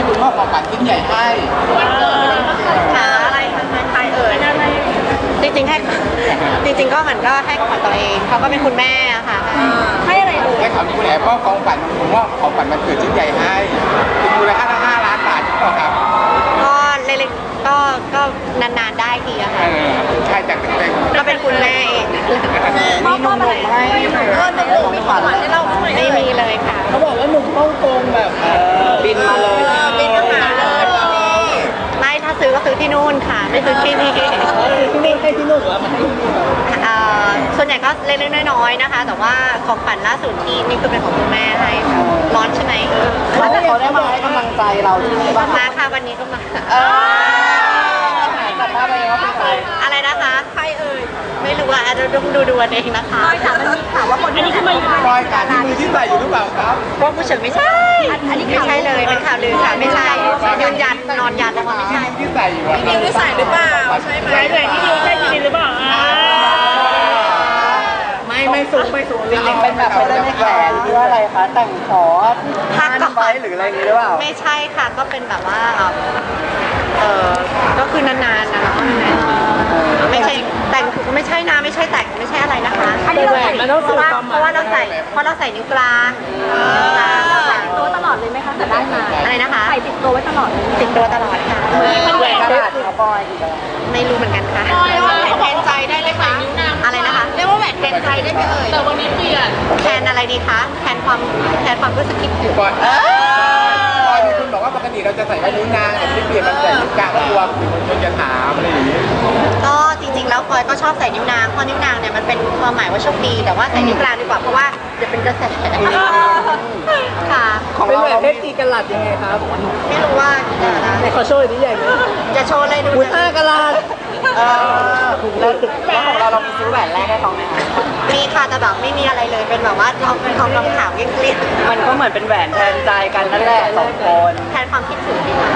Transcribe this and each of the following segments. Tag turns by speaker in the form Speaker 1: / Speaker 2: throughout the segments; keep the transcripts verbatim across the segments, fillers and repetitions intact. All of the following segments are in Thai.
Speaker 1: มีคุณมอบของขวัญชิ้นใหญ่ให้
Speaker 2: ค่ะอะไรใครเอ่ยจริงๆให้จริงๆก็เหมือนก็ให้ของขวัญตัวเองเขาก็เป็นคุณแม่ค่ะให้อะไรลูก
Speaker 1: ให้เขาดูแลเพราะของขวัญผมว่าของขวัญมันเกิดชิ้นใหญ่ให้มูลค่าตั้งห้าล้านบาทถูกต้องครับ
Speaker 2: ก็เล็กๆก็ก็นานๆได้ทีอะค่ะ
Speaker 1: ใช่จากเด็ก
Speaker 2: ก็เป็นคุณแม่เอง
Speaker 3: มีหนุ่มๆให้
Speaker 2: เออหนุ่มๆมีของขวัญให้เราไม่มีเลยค่ะ
Speaker 3: เขาบอกว่าหนุ่มฮ่องกงแบบบินมาเลย
Speaker 2: บินมาเลยไม่ถ้าซื้อก็ซื้อที่นู่นค่ะไม่ซื้อที่นี่
Speaker 3: ที่นี่ให้ที่นู่นหรือว่ามาให้ที่นี่
Speaker 2: ส่วนใหญ่ก็เล็กๆน้อยๆนะคะแต่ว่าของขวัญล่าสุดที่นี่คือเป็นของคุณแม่ให้ร้อนใช่ไหม
Speaker 3: เขาได้มาให้กำลังใจเราที่นี่บ้าง
Speaker 2: มาค่ะวันนี้ก็มา
Speaker 3: จับได้ไหมว่าเป็นใคร
Speaker 2: อะไรนะคะใครเอ่ยไม่รู้อ่ะจะต้องดูดูเองนะคะ
Speaker 3: แต่มันมีข่าวว่าคนนี้ขึ้นมาอยู่
Speaker 1: รอยการที่มือที่ใส่อยู่หรือเปล่าครับ
Speaker 2: ก็ผู้เฉินไม่ใช่อันนี้ไม่ใช่เลยเป็นข่าวลือค่ะไม่ใช่ยืนยันนอนยันแต่ว่าไม่ใช่
Speaker 1: ที่ใส่อยู่
Speaker 2: ที่นิวที่ใส่หรือเปล่าใช่ไหม
Speaker 3: ใช่เลยที่นิวใช่ที่นิวหรือเปล่าไม่ไม่สูงไม่สูงจริงๆเป็นแบบเป็นในแขนหรืออะไรคะแต่งขอท่านไว้หรืออะไรอย่างนี้หรือเปล่า
Speaker 2: ไม่ใช่ค่ะก็เป็นแบบว่าเออก็คือนานๆนะไม่ใช่แต่งก็ไม่ใช่นะไม่ใส่แต่งไม่ใช่อะไรนะคะ
Speaker 3: อันนี้เราใส่เพราะว่า
Speaker 2: เพราะว่าเราใส่เพราะเราใส่นิ้วกลาง
Speaker 3: ใส่ติดตัวตลอดเลยไหมคะแต่ได้มา
Speaker 2: อะไรนะคะ
Speaker 3: ใส่ติดตัวไว้ตลอด
Speaker 2: ติดตัวตลอดค่ะ
Speaker 3: มันแหวนกระดาษของบอย
Speaker 2: ไม่รู้เหมือนกันค่ะ
Speaker 3: เรียกว่าแหวนแทนใจได้เลยค่ะนิ้วนาง
Speaker 2: อะไรนะคะ
Speaker 3: เรียกว่าแหวนแทนใจได้ไหมเอ่ยแต่วันนี้เปลี่ยน
Speaker 2: แทนอะไรดีคะแทนความแทนความรู้สึกคิดถึง
Speaker 1: ก่อนตอนนี้คุณบอกว่าปกติเราจะใส่ไว้นิ้วนางแต่ที่เปลี่ยนมันใส่นิ้วกลางตัวคนจะถามอะไรอย่างนี้
Speaker 2: ก็จริงๆแล้วพลอยก็ชอบใส่นิ้วนางเพราะนิ้วนางเนี่ยมันเป็นความหมายว่าโชคดีแต่ว่าใส่นิ้วกลางดีกว่าเพราะว่าจะเป็นกระแสค่ะ
Speaker 3: ของเราเป็นเพชรกี่กะลัดยังไงครับ
Speaker 2: ไม่รู้ว่า
Speaker 3: ในขอโชว์ดีใหญ่ไหม
Speaker 2: จะโชว์เลยดู
Speaker 3: ห้ากะลัดแล้วของเราเรามีซื้อแหวนแรกให้เขาไหมคะ
Speaker 2: มีค่ะแต่แบบไม่มีอะไรเลยเป็นแบบว่าทองเป็นทองคำขาวเกลี้ยง
Speaker 3: มันก็เหมือนเป็นแหวนแทนใจกันนั่นแหละสองคน
Speaker 2: แทนความคิดถึงดีกว่า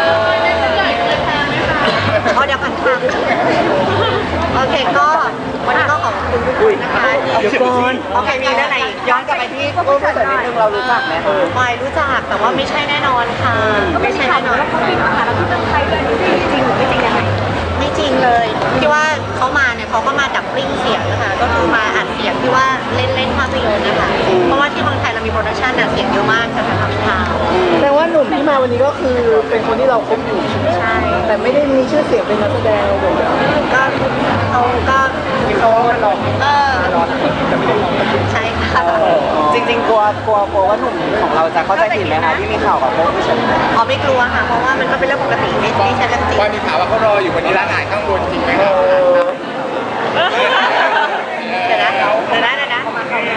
Speaker 2: เอาเดี๋ยวกันค่ะโอเคก็วันนี้ก็ขอบคุณทุกคนนะคะ
Speaker 3: เดี๋ยวก่อน
Speaker 2: โอเคมีเรื่องไหน
Speaker 3: ย้อนกลับไปที่ผู้เสนอนิดนึงเรารู้จักไหม
Speaker 2: ไม่รู้จักแต่ว่าไม่ใช่แน่นอนค่ะไม่ใช่แน่นอน
Speaker 3: แล้วเขาบินมาหาเราที่เมืองไทยเลยจริงหรือไม่จริงยังไง
Speaker 2: ไม่จริงเลยที่ว่าเขามาเนี่ยเขาก็มาดับกลิ้งเสียงนะคะก็คือมาอัดเสียงที่ว่าเล่นเล่นภาพยนตร์นะคะเพราะว่าที่เมืองไทยเรามีโปรดักชันอัดเสียงเยอะมากจะทำข่าว
Speaker 3: แปลว่าหนุ่มที่มาวันนี้ก็คือเป็นคนที่เราคบอยู่
Speaker 2: ใช่
Speaker 3: แต่ไม่ได้มีชื่อเสียงเป็นนักแสดงเลย
Speaker 2: ก็เขาก็
Speaker 3: เขาหลอก
Speaker 2: เออใช่ค่ะ
Speaker 3: จริงๆกลัวกลัวกลัวว่าหนุ่มของเราจะเข้าใจผิดไหมคะที่มีข่าวกับพวกผู้ชาย
Speaker 2: อ๋อไม่กลัวค่ะเพราะว่ามันก็เป็นเรื่องปกติไม่ไม่ใช่เรื่องจริง
Speaker 1: ว่ามีข่าวว่าเขารออยู่วันนี้ร้านอาหารข้างบนจริงไหมครับ
Speaker 2: เดี๋ยวนะเดี๋ยวนะเดี๋ยวนะ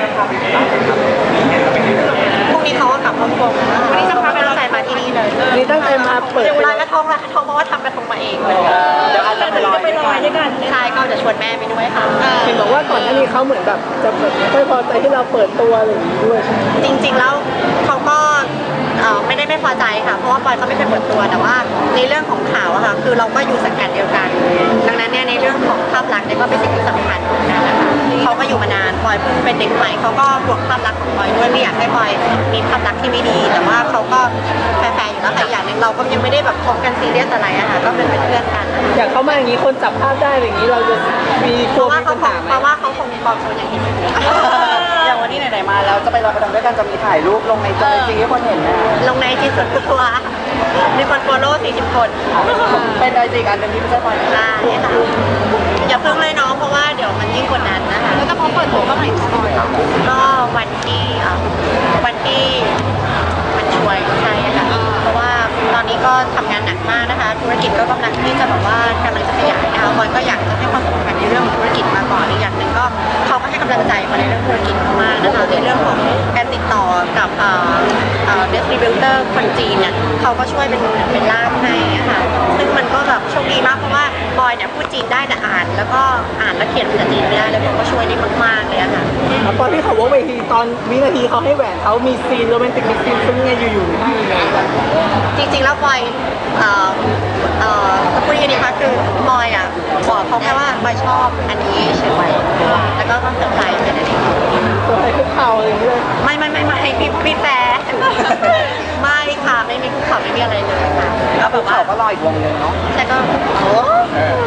Speaker 2: พรุ่งนี้เขาก็กลับฮ่องกงวันนี้จะพาไปเราใส่มาที่นี่เลย
Speaker 3: นี่ตั้งใจมาเปิด
Speaker 2: ลอยกระทงลอยกระทงเพราะว่าทำกระทงมาเองเลย
Speaker 3: เดี๋ยวอาจจะไปลอยด้วยกัน
Speaker 2: ใช่ก็จะชวนแม่ไปด้วยค่ะ
Speaker 3: เห็นบอกว่าก่อนหน้านี้เขาเหมือนแบบจะแบบไม่ค่อยพอใจที่เราเปิดตัวอะไรอย่างนี้ด้วย
Speaker 2: จริงๆแล้วเขาก็ไม่ได้ไม่พอใจค่ะเพราะว่าปอยเขาไม่เคยเปิดตัวแต่ว่าในเรื่องของข่าวอะค่ะคือเราก็อยู่สังกัดเดียวกันดังนั้นเนี่ยในเรื่องของภาพลักษณ์เนี่ยก็เป็นสิ่งที่สำคัญเหมือนกันนะคะเขาก็อยู่มานานปอยเพิ่งเป็นเด็กใหม่เขาก็บวกภาพลักษณ์ของปอยด้วยไม่อยากให้ปอยมีภาพลักษณ์ที่ไม่ดีแต่ว่าเขาก็แฟร์ๆอยู่แล้วค่ะอย่างหนึ่งเราก็ยังไม่ได้แบบคบกันซีเรียสอะไรอะค่ะก็เป็นเพื่อนกัน
Speaker 3: อย่างเขามาอย่างนี้คนจับภาพได้อย่างนี้เราจะมี
Speaker 2: เพราะว่าเขาคงเพราะว่าเขาคงปลอมตัวอย่างนี้
Speaker 3: อย่างวันนี้ไหนๆมาแล้วจะไปลอยกระทงด้วยกันจะมีถ่ายรูปลงในจอจริงให้คนเห็นนะ
Speaker 2: ลงในจีส่วนตัวมีคนโฟโล่สี่สิบคน
Speaker 3: เป็นไอจีกันเป็นที่ไม่ใช่ปอย
Speaker 2: ใช่ค่ะอย่าเพิ่งเลยน้องเพราะว่าเดี๋ยวมันยิ่งกว่านั้นนะคะ
Speaker 3: แล้วจะพอเปิดตัวก็ไหนปอย
Speaker 2: ก็วันที่วันที่มันช่วยใช่ค่ะเพราะว่าตอนนี้ก็ทำงานหนักมากนะคะธุรกิจก็กำลังที่จะแบบว่ากำลังจะขยายนะคะบอยก็อยากจะให้ความสำคัญในเรื่องของธุรกิจมาก่อนอีกอย่างหนึ่งก็เขาก็ให้กำลังใจมาในเรื่องธุรกิจมากนะคะในเรื่องของการติดต่อกับเอ่อเอ่อดิสทริบิวเตอร์คนจีนเนี่ยเขาก็ช่วยเป็นเป็นล่ามให้ค่ะซึ่งมันก็แบบโชคดีมากเพราะว่าบอยเนี่ยพูดจีนได้แต่อ่านแล้วก็อ่านและเขียนภาษาจีนไม่ได้เลยเขาก็ช่วยได้มากๆเลยค่ะ
Speaker 3: ตอนที่เขาว่าเวทีตอนวินาทีเขาให้แหวนเขามีซีนโรแมนติกมีซีนซึ่งไงอยู่ๆให้
Speaker 2: จริงๆแล้วบอยเอ่อเอ่อพูดยังไงดีคะคือบอยอ่ะบอกเขาแค่ว่าบอยชอบอันนี้เฉยๆแล้วก็ต้องเซอร์ไพรส์แค่นั้นเอง
Speaker 3: เซอร์ไพรส์คุกเข่าอะไรอย่างเงี้ย
Speaker 2: ไม่ไม่ไม่ไม่พี่พี่แฟร์ไม่ค่ะไม่มีคุกเข่าไม่มีอะไรเลยค่ะ
Speaker 3: แล้วแบบว่าก็รออีกวงนึงเนาะ
Speaker 2: แต่ก็โอ้
Speaker 1: เออ